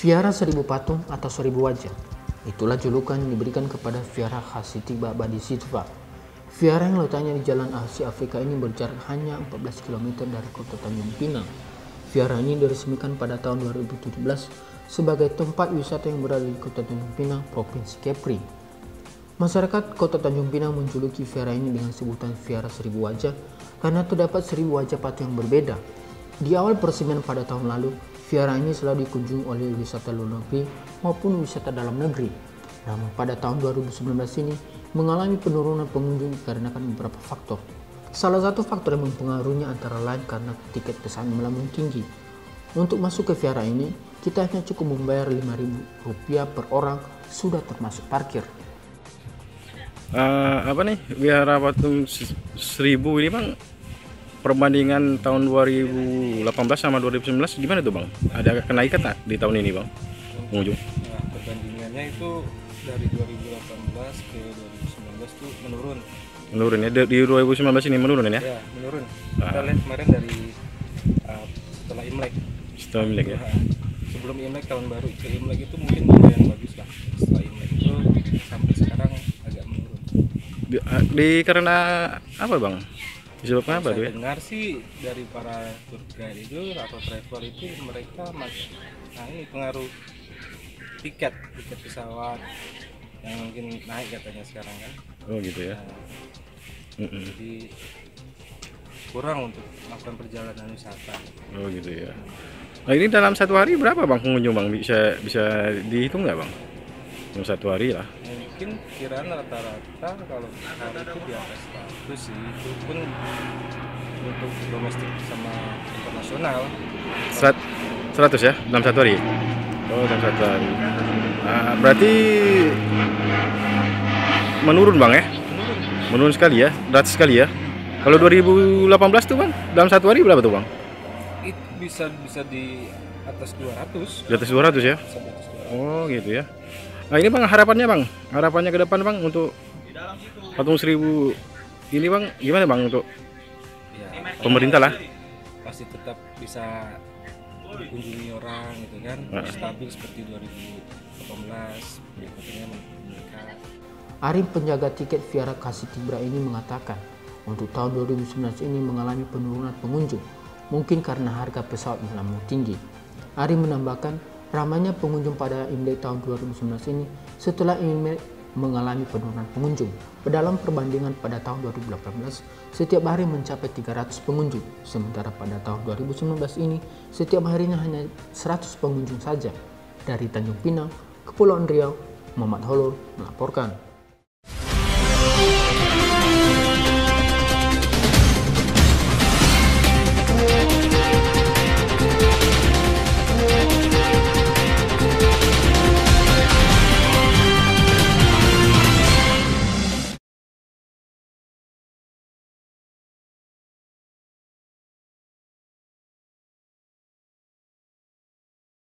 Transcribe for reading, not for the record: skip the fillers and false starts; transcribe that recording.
Vihara Seribu Patung atau Seribu Wajah. Itulah julukan yang diberikan kepada Vihara Khasitiba Bodhisattva. Vihara yang letaknya di Jalan Asia Afrika ini berjarak hanya 14 km dari kota Tanjung Pinang. Vihara ini diresmikan pada tahun 2017 sebagai tempat wisata yang berada di kota Tanjung Pinang, Provinsi Kepri. Masyarakat kota Tanjung Pinang menjuluki vihara ini dengan sebutan Vihara Seribu Wajah karena terdapat 1000 wajah patung yang berbeda. Di awal peresmian pada tahun lalu, vihara ini selalu dikunjungi oleh wisata luar negeri maupun wisata dalam negeri. Namun pada tahun 2019 ini mengalami penurunan pengunjung dikarenakan beberapa faktor. Salah satu faktor yang mempengaruhinya antara lain karena tiket pesawat melambung tinggi. Untuk masuk ke vihara ini, kita hanya cukup membayar Rp5.000 per orang, sudah termasuk parkir. Apa nih Vihara Patung 1000 ini bang, perbandingan tahun 2018 sama 2019 gimana tuh bang? Ada kenaikan tak di tahun ini bang pengunjung? Nah, perbandingannya itu dari 2018 ke 2019 tuh menurun Ya, di 2019 ini menurun ya? Ya, menurun. Kita lihat kemarin dari setelah Imlek ya. Sebelum Imlek tahun baru ke Imlek itu mungkin lumayan bagus lah. Setelah Imlek itu sampai sekarang agak menurun. Karena apa bang? Disebabkan apa tuh ya? Dengar sih dari para tour guide itu atau traveler itu mereka ini pengaruh tiket pesawat yang mungkin naik katanya sekarang kan. Oh gitu ya. Jadi kurang untuk melakukan perjalanan wisata. Oh gitu ya. Nah ini dalam satu hari berapa bang pengunjung bang? Bisa dihitung nggak bang? Dalam satu hari lah. Mungkin kiraan rata-rata kalau hari itu di atas 100 sih. Itu pun untuk domestik sama internasional. 100 ya dalam satu hari? Oh dalam satu hari. Nah, berarti menurun bang ya? Menurun sekali ya, berat sekali ya. Kalau 2018 tuh bang, dalam satu hari berapa tuh bang? Itu bisa di atas 200. Di atas 200 ya? Bisa di atas 200. Oh gitu ya. Nah ini bang harapannya ke depan bang untuk patung 1000 ini bang, gimana bang untuk Ya, pemerintah lah? pasti tetap bisa dikunjungi orang gitu kan, stabil seperti 2018 berikutnya meningkat. Arif, penjaga tiket Vihara Khasitiba ini mengatakan, untuk tahun 2019 ini mengalami penurunan pengunjung, mungkin karena harga pesawat melambung tinggi. Arif menambahkan, ramainya pengunjung pada Imlek tahun 2019 ini setelah Imlek mengalami penurunan pengunjung. Dalam perbandingan pada tahun 2018, setiap hari mencapai 300 pengunjung, sementara pada tahun 2019 ini setiap harinya hanya 100 pengunjung saja. Dari Tanjung Pinang, Kepulauan Riau, Muhammad Holol melaporkan.